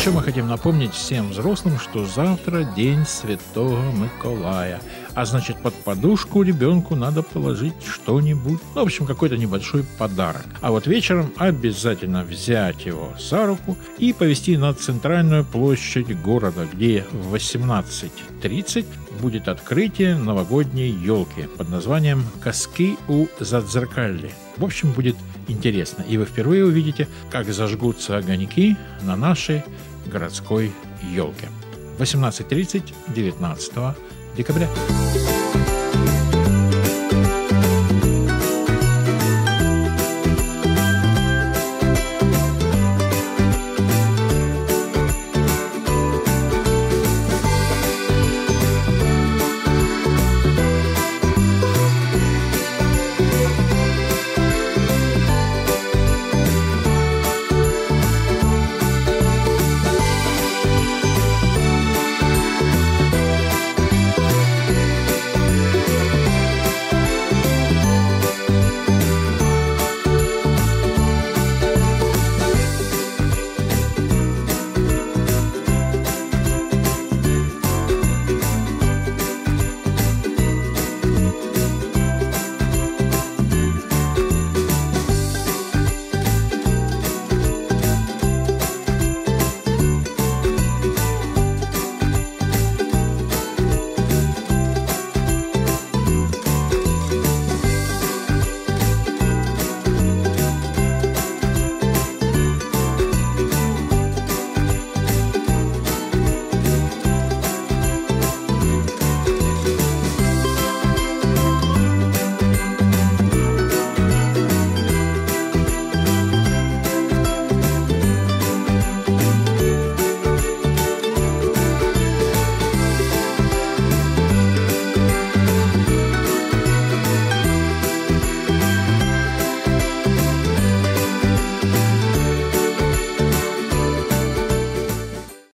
Еще мы хотим напомнить всем взрослым, что завтра день Святого Миколая. А значит, под подушку ребенку надо положить что-нибудь. Ну, в общем, какой-то небольшой подарок. А вот вечером обязательно взять его за руку и повести на центральную площадь города, где в 18:30 будет открытие новогодней елки под названием «Казки у Задзеркалли». В общем, будет интересно. И вы впервые увидите, как зажгутся огоньки на нашей городской елке. 18:30, 19 декабря.